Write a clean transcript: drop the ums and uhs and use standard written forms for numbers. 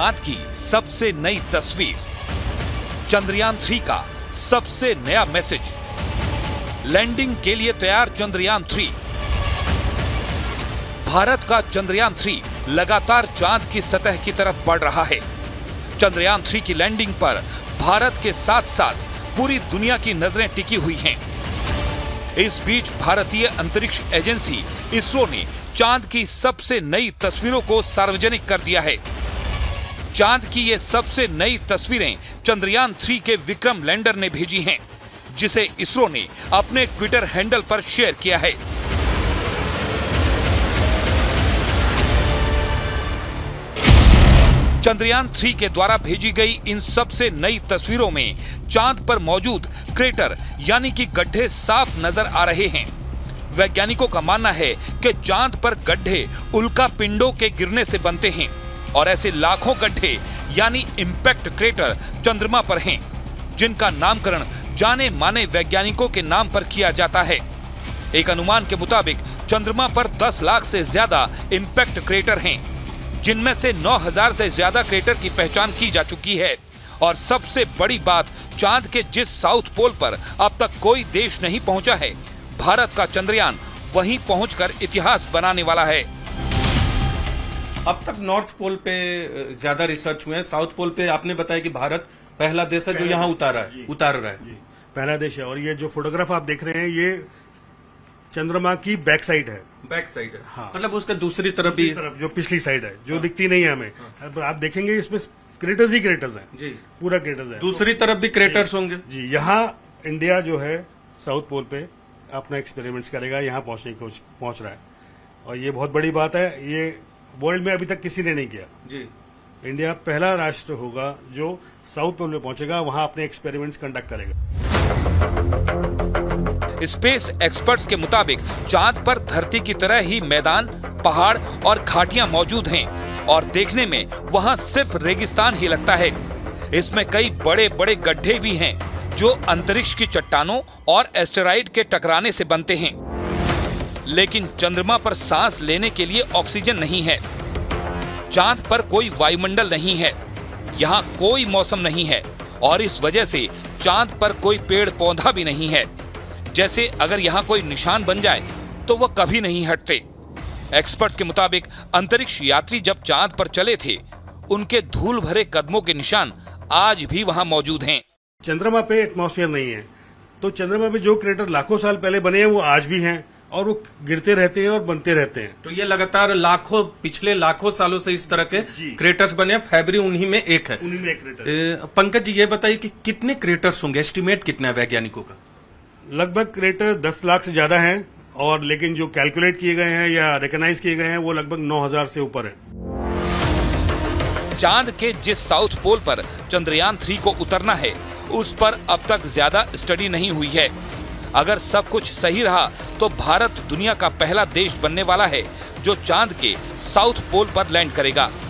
चांद की सबसे नई तस्वीर, चंद्रयान 3 का सबसे नया मैसेज, लैंडिंग के लिए तैयार चंद्रयान 3। भारत का चंद्रयान 3 लगातार चांद की सतह की तरफ बढ़ रहा है। चंद्रयान 3 की लैंडिंग पर भारत के साथ साथ पूरी दुनिया की नजरें टिकी हुई हैं। इस बीच भारतीय अंतरिक्ष एजेंसी इसरो ने चांद की सबसे नई तस्वीरों को सार्वजनिक कर दिया है। चांद की ये सबसे नई तस्वीरें चंद्रयान 3 के विक्रम लैंडर ने भेजी हैं, जिसे इसरो ने अपने ट्विटर हैंडल पर शेयर किया है। चंद्रयान 3 के द्वारा भेजी गई इन सबसे नई तस्वीरों में चांद पर मौजूद क्रेटर यानी कि गड्ढे साफ नजर आ रहे हैं। वैज्ञानिकों का मानना है कि चांद पर गड्ढे उल्का पिंडों के गिरने से बनते हैं और ऐसे लाखों गड्ढे यानी इंपैक्ट क्रेटर चंद्रमा पर हैं, जिनका नामकरण जाने माने वैज्ञानिकों के नाम पर किया जाता है। एक अनुमान के मुताबिक चंद्रमा पर 10 लाख से ज्यादा इंपैक्ट क्रेटर हैं, जिनमें से 9000 से ज्यादा क्रेटर की पहचान की जा चुकी है। और सबसे बड़ी बात, चांद के जिस साउथ पोल पर अब तक कोई देश नहीं पहुंचा है, भारत का चंद्रयान वहीं पहुंचकर इतिहास बनाने वाला है। अब तक नॉर्थ पोल पे ज्यादा रिसर्च हुए हैं, साउथ पोल पे आपने बताया कि भारत पहला देश है जो यहाँ उतार रहा है। पहला देश है। और ये जो फोटोग्राफ आप देख रहे हैं, ये चंद्रमा की बैक साइड है। बैक साइड है, हाँ। मतलब उसके दूसरी तरफ भी जो पिछली साइड है, जो दिखती नहीं है हमें। हाँ। आप देखेंगे इसमें क्रेटर्स ही क्रेटर्स हैं जी, पूरा क्रेटर्स है। दूसरी तरफ भी क्रेटर्स होंगे जी। यहाँ इंडिया जो है साउथ पोल पे अपना एक्सपेरिमेंट्स करेगा, यहाँ पहुंच रहा है और ये बहुत बड़ी बात है। ये वर्ल्ड में अभी तक किसी ने नहीं किया जी। इंडिया पहला राष्ट्र होगा जो साउथ पोल में पहुंचेगा, वहां अपने एक्सपेरिमेंट्स कंडक्ट करेगा। स्पेस एक्सपर्ट्स के मुताबिक चांद पर धरती की तरह ही मैदान, पहाड़ और घाटियां मौजूद हैं और देखने में वहां सिर्फ रेगिस्तान ही लगता है। इसमें कई बड़े बड़े गड्ढे भी हैं जो अंतरिक्ष की चट्टानों और एस्टेरॉइड के टकराने से बनते हैं। लेकिन चंद्रमा पर सांस लेने के लिए ऑक्सीजन नहीं है। चांद पर कोई वायुमंडल नहीं है, यहाँ कोई मौसम नहीं है और इस वजह से चांद पर कोई पेड़ पौधा भी नहीं है। जैसे अगर यहाँ कोई निशान बन जाए तो वह कभी नहीं हटते। एक्सपर्ट्स के मुताबिक अंतरिक्ष यात्री जब चांद पर चले थे, उनके धूल भरे कदमों के निशान आज भी वहाँ मौजूद हैं। चंद्रमा पे एटमॉस्फेयर नहीं है, तो चंद्रमा पे जो क्रेटर लाखों साल पहले बने हैं वो आज भी हैं और वो गिरते रहते हैं और बनते रहते हैं। तो ये लगातार पिछले लाखों सालों से इस तरह के क्रेटर्स बने हैं। फैब्री उन्हीं में एक है। उन्हीं में एक क्रेटर। पंकज जी, ये बताइए कि कितने क्रेटर्स होंगे, एस्टिमेट कितना है वैज्ञानिकों का? लगभग क्रेटर 10 लाख से ज्यादा हैं, और लेकिन जो कैलकुलेट किए गए हैं या रिकॉग्नाइज किए गए हैं वो लगभग 9000 से ऊपर है। चांद के जिस साउथ पोल पर चंद्रयान 3 को उतरना है, उस पर अब तक ज्यादा स्टडी नहीं हुई है। अगर सब कुछ सही रहा तो भारत दुनिया का पहला देश बनने वाला है जो चांद के साउथ पोल पर लैंड करेगा।